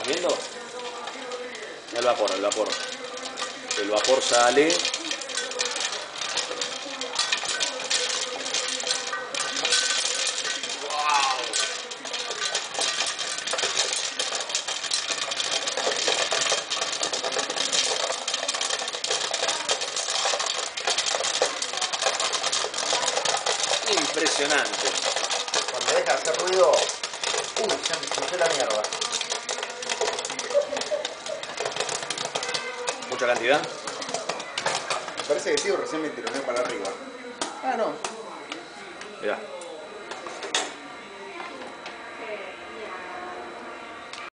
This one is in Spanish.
¿Estás viendo? El vapor, el vapor. El vapor sale. Impresionante. Cuando deja de hacer ruido, ya me fue la mierda. ¿Mucha cantidad? Me parece que sí, recién me tironeó para arriba. Ah, no. Mirá.